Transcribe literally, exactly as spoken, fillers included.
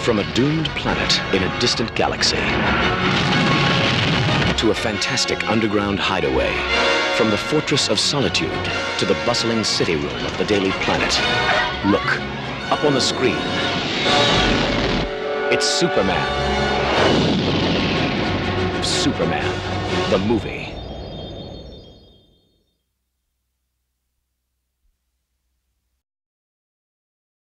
From a doomed planet in a distant galaxy to a fantastic underground hideaway, from the fortress of solitude to the bustling city room of the Daily Planet. Look, up on the screen. It's Superman. Superman, the movie.